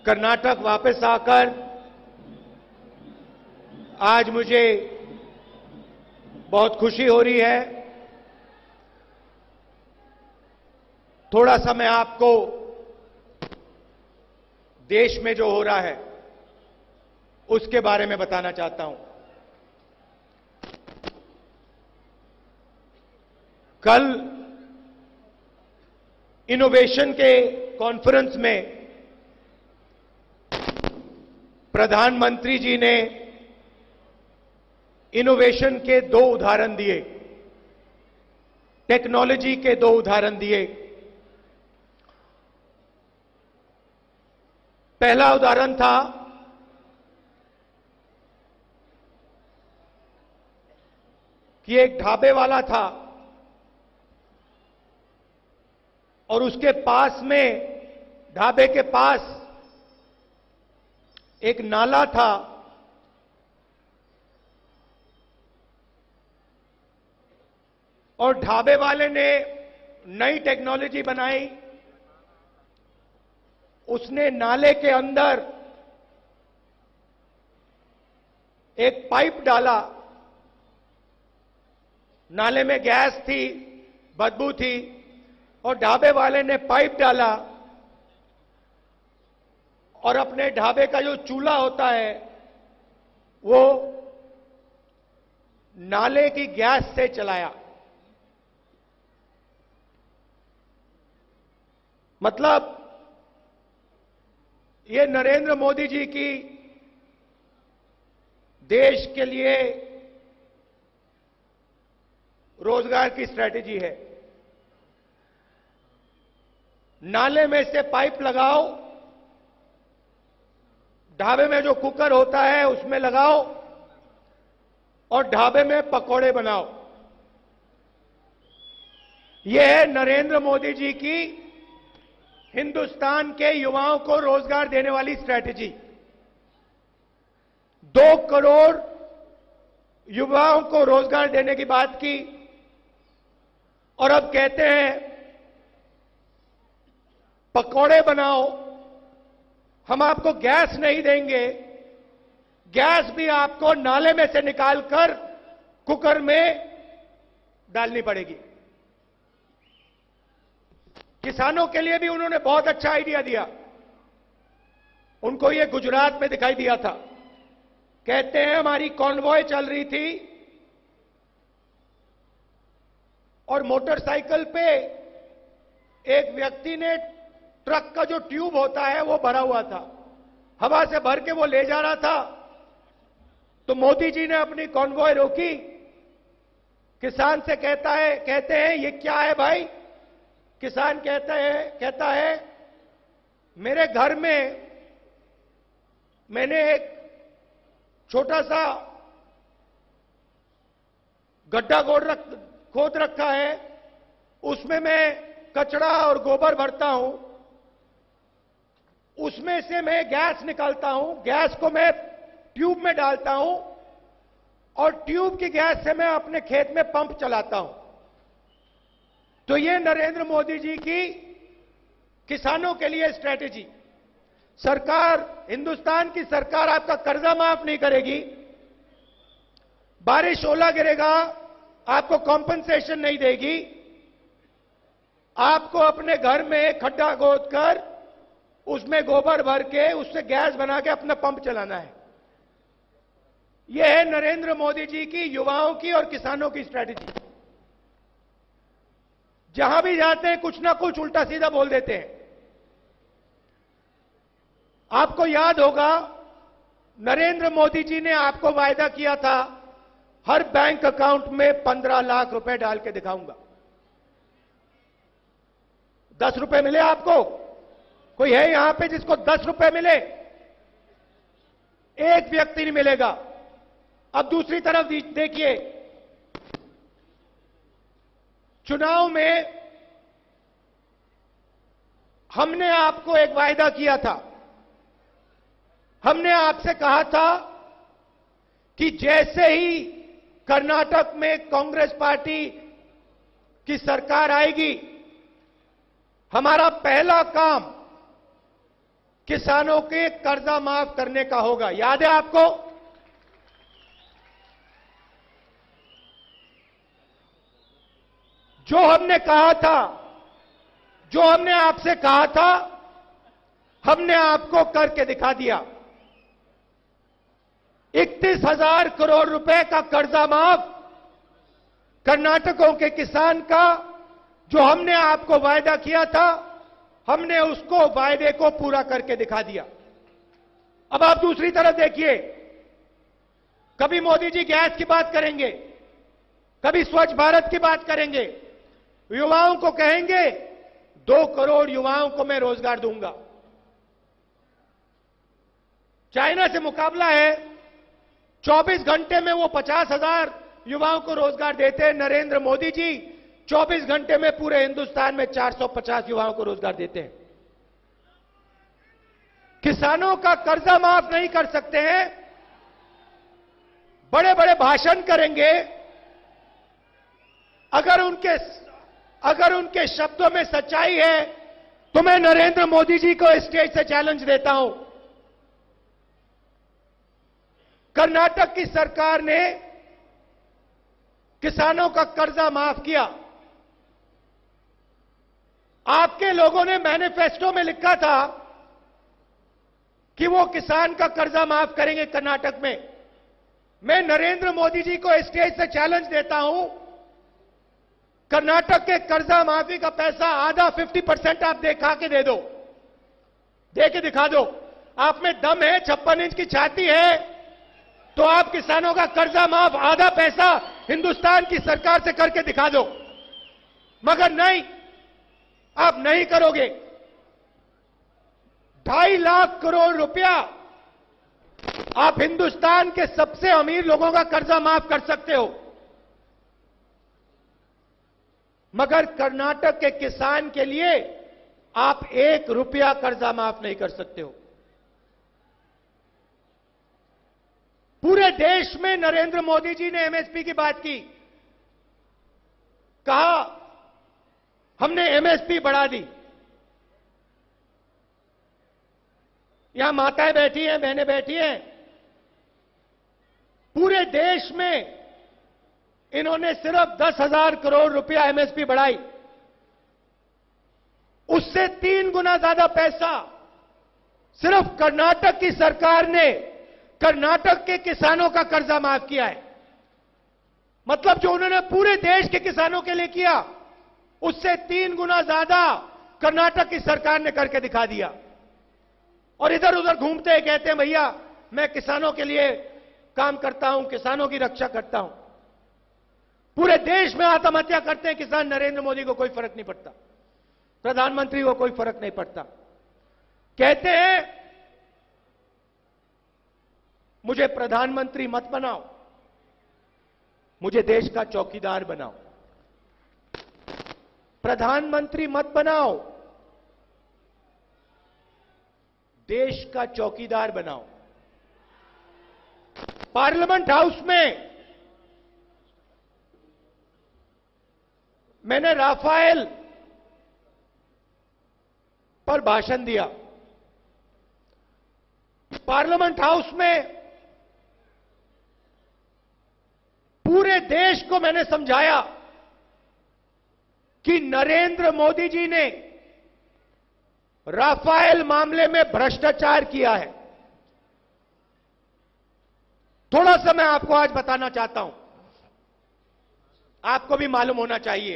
कर्नाटक वापस आकर आज मुझे बहुत खुशी हो रही है। थोड़ा सा मैं आपको देश में जो हो रहा है उसके बारे में बताना चाहता हूं। कल इनोवेशन के कॉन्फ्रेंस में प्रधानमंत्री जी ने इनोवेशन के दो उदाहरण दिए, टेक्नोलॉजी के दो उदाहरण दिए। पहला उदाहरण था कि एक ढाबे वाला था और उसके पास में, ढाबे के पास एक नाला था और ढाबे वाले ने नई टेक्नोलॉजी बनाई। उसने नाले के अंदर एक पाइप डाला, नाले में गैस थी, बदबू थी, और ढाबे वाले ने पाइप डाला और अपने ढाबे का जो चूल्हा होता है वो नाले की गैस से चलाया। मतलब ये नरेंद्र मोदी जी की देश के लिए रोजगार की स्ट्रैटेजी है। नाले में से पाइप लगाओ, ढाबे में जो कुकर होता है उसमें लगाओ और ढाबे में पकौड़े बनाओ। यह है नरेंद्र मोदी जी की हिंदुस्तान के युवाओं को रोजगार देने वाली स्ट्रैटेजी। 2 करोड़ युवाओं को रोजगार देने की बात की और अब कहते हैं पकौड़े बनाओ, हम आपको गैस नहीं देंगे, गैस भी आपको नाले में से निकालकर कुकर में डालनी पड़ेगी। किसानों के लिए भी उन्होंने बहुत अच्छा आइडिया दिया। उनको ये गुजरात में दिखाई दिया था। कहते हैं हमारी कॉन्वॉय चल रही थी और मोटरसाइकिल पे एक व्यक्ति ने ट्रक का जो ट्यूब होता है वो भरा हुआ था, हवा से भर के वो ले जा रहा था। तो मोदी जी ने अपनी कॉन्वॉय रोकी, किसान से कहते हैं ये क्या है भाई? किसान कहता है मेरे घर में मैंने एक छोटा सा गड्ढा खोद रखा है, उसमें मैं कचरा और गोबर भरता हूं, उसमें से मैं गैस निकालता हूं, गैस को मैं ट्यूब में डालता हूं और ट्यूब की गैस से मैं अपने खेत में पंप चलाता हूं। तो ये नरेंद्र मोदी जी की किसानों के लिए स्ट्रैटेजी। सरकार, हिंदुस्तान की सरकार आपका कर्जा माफ नहीं करेगी, बारिश ओला गिरेगा आपको कॉम्पनसेशन नहीं देगी, आपको अपने घर में खड्डा खोदकर उसमें गोबर भर के उससे गैस बना के अपना पंप चलाना है। यह है नरेंद्र मोदी जी की युवाओं की और किसानों की स्ट्रैटेजी। जहां भी जाते हैं कुछ ना कुछ उल्टा सीधा बोल देते हैं। आपको याद होगा नरेंद्र मोदी जी ने आपको वायदा किया था हर बैंक अकाउंट में 15 लाख रुपए डाल के दिखाऊंगा। 10 रुपए मिले आपको? कोई है यहां पे जिसको 10 रुपए मिले? एक व्यक्ति नहीं मिलेगा। अब दूसरी तरफ देखिए, चुनाव में हमने आपको एक वायदा किया था। हमने आपसे कहा था कि जैसे ही कर्नाटक में कांग्रेस पार्टी की सरकार आएगी, हमारा पहला काम किसानों के कर्जा माफ करने का होगा। याद है आपको? जो हमने कहा था, जो हमने आपसे कहा था, हमने आपको करके दिखा दिया। 31,000 करोड़ रुपए का कर्जा माफ कर्नाटकों के किसान का, जो हमने आपको वायदा किया था, हमने उसको वायदे को पूरा करके दिखा दिया। अब आप दूसरी तरफ देखिए, कभी मोदी जी गैस की बात करेंगे, कभी स्वच्छ भारत की बात करेंगे, युवाओं को कहेंगे 2 करोड़ युवाओं को मैं रोजगार दूंगा। चाइना से मुकाबला है, 24 घंटे में वो 50,000 युवाओं को रोजगार देते हैं। नरेंद्र मोदी जी 24 घंटे में पूरे हिंदुस्तान में 450 युवाओं को रोजगार देते हैं। किसानों का कर्जा माफ नहीं कर सकते हैं, बड़े बड़े भाषण करेंगे। अगर उनके शब्दों में सच्चाई है तो मैं नरेंद्र मोदी जी को स्टेज से चैलेंज देता हूं। कर्नाटक की सरकार ने किसानों का कर्जा माफ किया। आपके लोगों ने मैनिफेस्टो में लिखा था कि वो किसान का कर्जा माफ करेंगे कर्नाटक में। मैं नरेंद्र मोदी जी को स्टेज से चैलेंज देता हूं, कर्नाटक के कर्जा माफी का पैसा आधा 50% आप दिखा के दे दो, दे के दिखा दो। आप में दम है, 56 इंच की छाती है, तो आप किसानों का कर्जा माफ आधा पैसा हिंदुस्तान की सरकार से करके दिखा दो। मगर नहीं, आप नहीं करोगे। 2.5 लाख करोड़ रुपया आप हिंदुस्तान के सबसे अमीर लोगों का कर्जा माफ कर सकते हो, मगर कर्नाटक के किसान के लिए आप 1 रुपया कर्जा माफ नहीं कर सकते हो। पूरे देश में नरेंद्र मोदी जी ने एमएसपी की बात की, कहा हमने एमएसपी बढ़ा दी। यहां माताएं बैठी हैं, बहनें बैठी हैं, पूरे देश में इन्होंने सिर्फ 10,000 करोड़ रुपया एमएसपी बढ़ाई। उससे 3 गुना ज्यादा पैसा सिर्फ कर्नाटक की सरकार ने कर्नाटक के किसानों का कर्जा माफ किया है। मतलब जो उन्होंने पूरे देश के किसानों के लिए किया, उससे 3 गुना ज्यादा कर्नाटक की सरकार ने करके दिखा दिया। और इधर उधर घूमते हैं, कहते हैं भैया मैं किसानों के लिए काम करता हूं, किसानों की रक्षा करता हूं। पूरे देश में आत्महत्या करते हैं किसान, नरेंद्र मोदी को कोई फर्क नहीं पड़ता, प्रधानमंत्री को कोई फर्क नहीं पड़ता। कहते हैं मुझे प्रधानमंत्री मत बनाओ, मुझे देश का चौकीदार बनाओ। प्रधानमंत्री मत बनाओ, देश का चौकीदार बनाओ। पार्लियामेंट हाउस में मैंने राफेल पर भाषण दिया। पार्लियामेंट हाउस में पूरे देश को मैंने समझाया कि नरेंद्र मोदी जी ने राफेल मामले में भ्रष्टाचार किया है। थोड़ा सा मैं आपको आज बताना चाहता हूं, आपको भी मालूम होना चाहिए।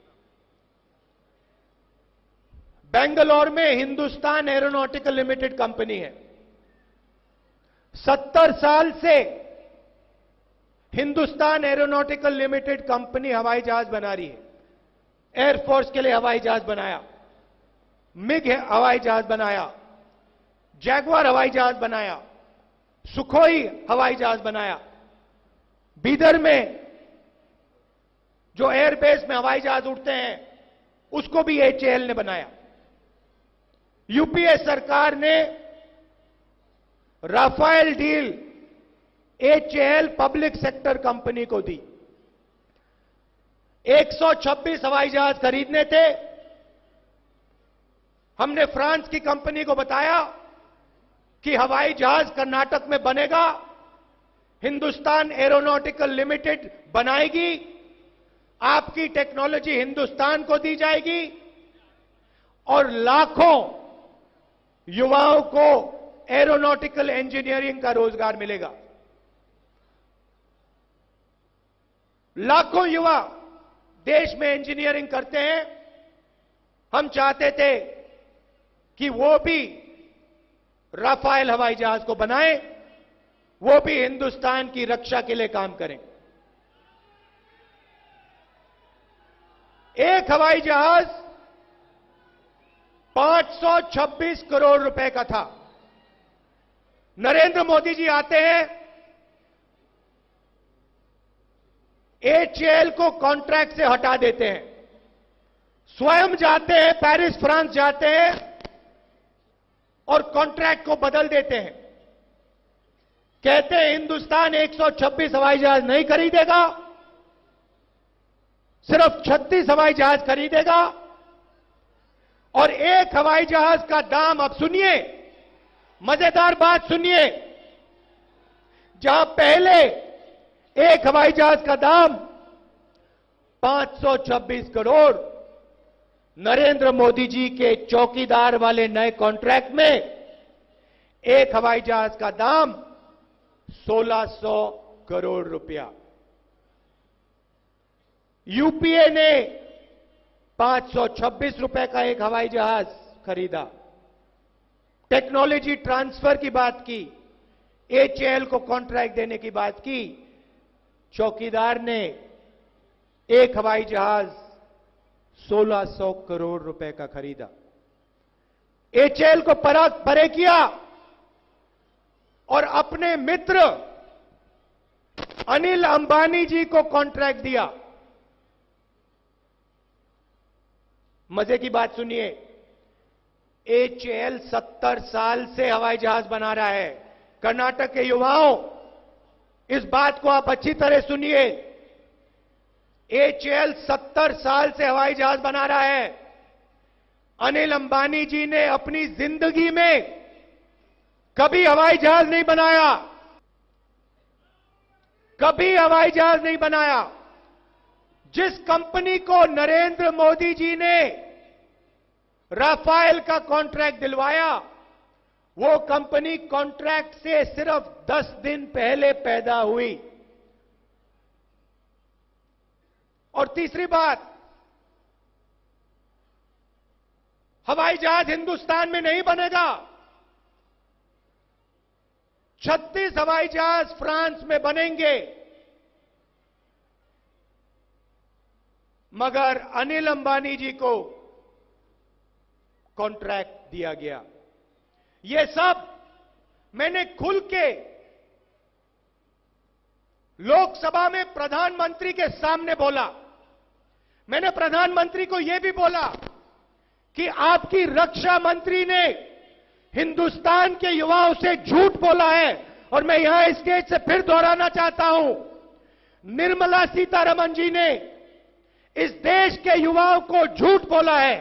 बेंगलोर में हिंदुस्तान एरोनॉटिकल लिमिटेड कंपनी है। 70 साल से हिंदुस्तान एरोनॉटिकल लिमिटेड कंपनी हवाई जहाज बना रही है। एयरफोर्स के लिए हवाई जहाज बनाया, मिग हवाई जहाज बनाया, जैगवार हवाई जहाज बनाया, सुखोई हवाई जहाज बनाया। बीदर में जो एयरबेस में हवाई जहाज उड़ते हैं उसको भी एचएएल ने बनाया। यूपीए सरकार ने Rafale deal HAL public sector company को दी। 126 हवाई जहाज खरीदने थे। हमने फ्रांस की कंपनी को बताया कि हवाई जहाज कर्नाटक में बनेगा, हिंदुस्तान एरोनॉटिकल लिमिटेड बनाएगी, आपकी टेक्नोलॉजी हिंदुस्तान को दी जाएगी और लाखों युवाओं को एरोनॉटिकल इंजीनियरिंग का रोजगार मिलेगा। लाखों युवा देश में इंजीनियरिंग करते हैं। हम चाहते थे कि वो भी राफेल हवाई जहाज को बनाएं, वो भी हिंदुस्तान की रक्षा के लिए काम करें। एक हवाई जहाज 526 करोड़ रुपए का था। नरेंद्र मोदी जी आते हैं, एचएएल को कॉन्ट्रैक्ट से हटा देते हैं, स्वयं जाते हैं, पेरिस फ्रांस जाते हैं और कॉन्ट्रैक्ट को बदल देते हैं। कहते हैं हिंदुस्तान 126 हवाई जहाज नहीं खरीदेगा, सिर्फ 36 हवाई जहाज खरीदेगा और एक हवाई जहाज का दाम, अब सुनिए, मजेदार बात सुनिए, जहां पहले एक हवाई जहाज का दाम 526 करोड़, नरेंद्र मोदी जी के चौकीदार वाले नए कॉन्ट्रैक्ट में एक हवाई जहाज का दाम 1600 करोड़ रुपया। यूपीए ने 526 रुपए का एक हवाई जहाज खरीदा। टेक्नोलॉजी ट्रांसफर की बात की, एचएएल को कॉन्ट्रैक्ट देने की बात की, चौकीदार ने एक हवाई जहाज 1600 करोड़ रुपए का खरीदा। एचएएल को परे किया और अपने मित्र अनिल अंबानी जी को कॉन्ट्रैक्ट दिया। मजे की बात सुनिए, एचएएल 70 साल से हवाई जहाज बना रहा है। कर्नाटक के युवाओं, इस बात को आप अच्छी तरह सुनिए, एचएएल 70 साल से हवाई जहाज बना रहा है। अनिल अंबानी जी ने अपनी जिंदगी में कभी हवाई जहाज नहीं बनाया, कभी हवाई जहाज नहीं बनाया। जिस कंपनी को नरेंद्र मोदी जी ने राफेल का कॉन्ट्रैक्ट दिलवाया, वो कंपनी कॉन्ट्रैक्ट से सिर्फ 10 दिन पहले पैदा हुई। और तीसरी बात, हवाई जहाज हिंदुस्तान में नहीं बनेगा। 36 हवाई जहाज फ्रांस में बनेंगे, मगर अनिल अंबानी जी को कॉन्ट्रैक्ट दिया गया। यह सब मैंने खुल के लोकसभा में प्रधानमंत्री के सामने बोला। मैंने प्रधानमंत्री को यह भी बोला कि आपकी रक्षा मंत्री ने हिंदुस्तान के युवाओं से झूठ बोला है, और मैं यहां स्टेज से फिर दोहराना चाहता हूं, निर्मला सीतारमण जी ने इस देश के युवाओं को झूठ बोला है।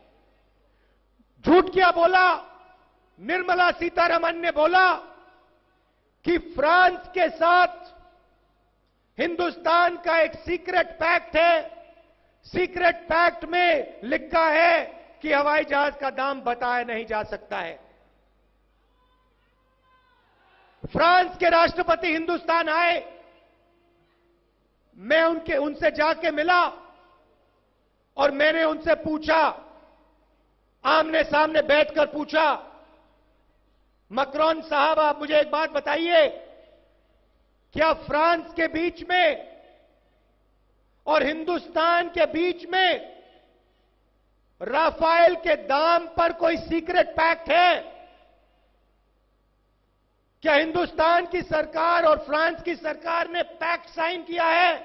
झूठ क्या बोला? निर्मला सीतारमण ने बोला कि फ्रांस के साथ हिंदुस्तान का एक सीक्रेट पैक्ट है, सीक्रेट पैक्ट में लिखा है कि हवाई जहाज का दाम बताया नहीं जा सकता है। फ्रांस के राष्ट्रपति हिंदुस्तान आए, मैं उनसे जाके मिला और मैंने उनसे पूछा, आमने सामने बैठकर पूछा, मैक्रोन साहब आप मुझे एक बात बताइए, क्या फ्रांस के बीच में और हिंदुस्तान के बीच में राफेल के दाम पर कोई सीक्रेट पैक्ट है? क्या हिंदुस्तान की सरकार और फ्रांस की सरकार ने पैक्ट साइन किया है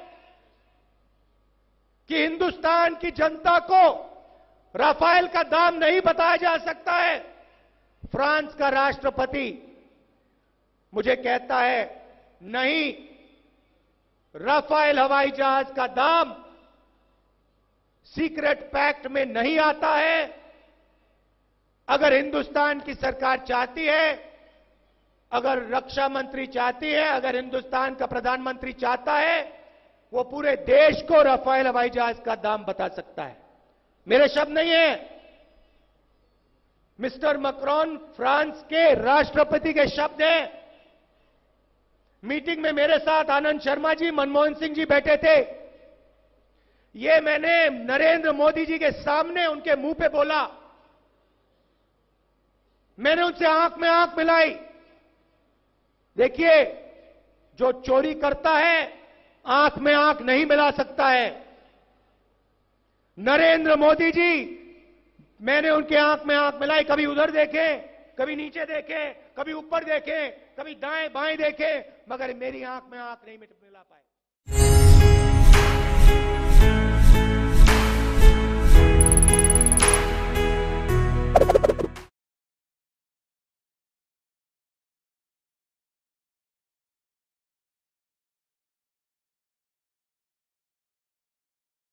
कि हिंदुस्तान की जनता को राफेल का दाम नहीं बताया जा सकता है? फ्रांस का राष्ट्रपति मुझे कहता है, नहीं, राफेल हवाई जहाज का दाम सीक्रेट पैक्ट में नहीं आता है। अगर हिंदुस्तान की सरकार चाहती है अगर रक्षा मंत्री चाहती है, अगर हिंदुस्तान का प्रधानमंत्री चाहता है, वो पूरे देश को राफेल हवाई जहाज का दाम बता सकता है। मेरे शब्द नहीं है, मिस्टर मैक्रोन फ्रांस के राष्ट्रपति के शब्द हैं। मीटिंग में मेरे साथ आनंद शर्मा जी, मनमोहन सिंह जी बैठे थे। ये मैंने नरेंद्र मोदी जी के सामने उनके मुंह पे बोला। मैंने उनसे आंख में आंख मिलाई। देखिए, जो चोरी करता है आंख में आंख नहीं मिला सकता है। नरेंद्र मोदी जी, मैंने उनके आंख में आंख मिलाई। कभी उधर देखे, कभी नीचे देखे, कभी ऊपर देखे, कभी दाएं बाएं देखे, मगर मेरी आंख में आंख नहीं मिला।